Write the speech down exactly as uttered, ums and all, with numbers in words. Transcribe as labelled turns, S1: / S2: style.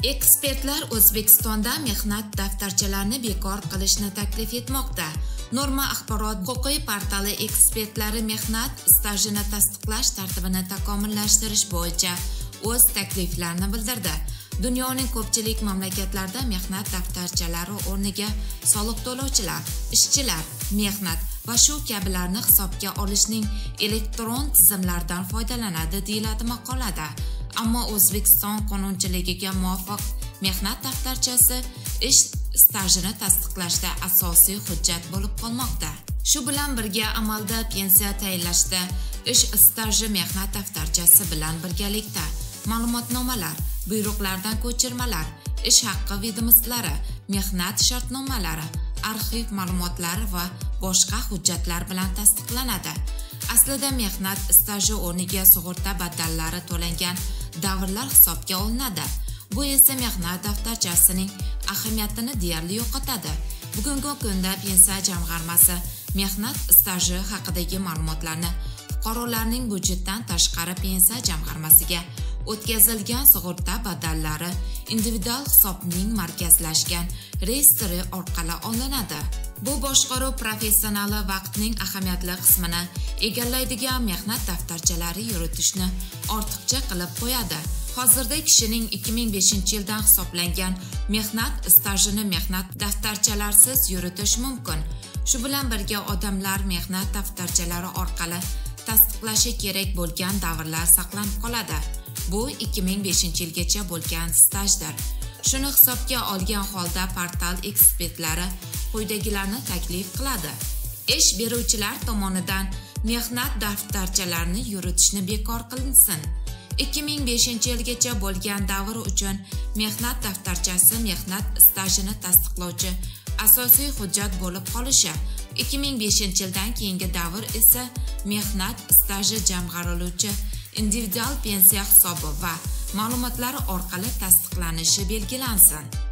S1: Ekspertlar O'zbekistonda mehnat daftarchalarini bekor qilishni taklif etmoqda. Norma axborot huquqiy portali ekspertlari mehnat stajini tasdiqlash tartibini takomillashtirish bo'yicha o'z takliflarini bildirdi. Dunyoning ko'pchilik mamlakatlarida mehnat daftarchalari o'rniga soliq to'lovchilar, ishchilar, mehnat va shu kabilarni hisobga olishning elektron tizimlaridan foydalanadi deyiladi maqolada. Ammo O'zbekiston qonunchiligiga muvofiq mehnat daftarchasi ish stajini tasdiqlashda asosiy hujjat bo'lib qolmoqda. Shu bilan birga amalda pensiya tayinlashda ish staji mehnat daftarchasi bilan birgalikda ma'lumotnomalar, buyruqlardan ko'chirmalar, ish haqqi vedomoslari, mehnat shartnomalari, arxiv ma'lumotlari va boshqa hujjatlar bilan tasdiqlanadi. Aslida mehnat staji o'rniga sug'urta badallari to'langan davrlar hisobga olinadi. Bu esa mehnat daftarchasining ahamiyatini deyarli yo'qotadi. Bugungi kunda pensiya jamg'armasi mehnat staji haqidagi ma'lumotlarni fuqarolarning budjetdan tashqari pensiya jamg'armasiga o'tkazilgan sug'urta badallari individual hisobning markazlashgan reyestri orqali olinadi. Bu boshqaruv professionali vaqtning ahamiyatli qismini egallaydigan mehnat daftarchalari yuritishni ortiqcha qilib qo'yadi. Hozirda kishining ikki ming beshinchi yildan hisoblangan mehnat stajini mehnat daftarchalarsiz yuritish mumkin. Shu bilan birga odamlar mehnat daftarchalari orqali tasdiqlashi kerak bo'lgan davrlar saqlanib qoladi. Bu ikki ming beshinchi yilgacha bo'lgan stajdir. Shuni hisobga olgan holda portal ekspertlari quyidagilarni taklif qiladi. Ish beruvchilar tomonidan mehnat daftarchalarini yuritishni bekor qilinsin. ikki ming beshinchi yilgacha bo'lgan davr uchun mehnat daftarchasi mehnat stajini tasdiqlovchi asosiy hujjat bo'lib qolishi, ikki ming beshinchi yildan keyingi davr esa mehnat staji jamg'ariluvchi individual pensiya hisobi va ma'lumotlari orqali tasdiqlanishi belgilansin.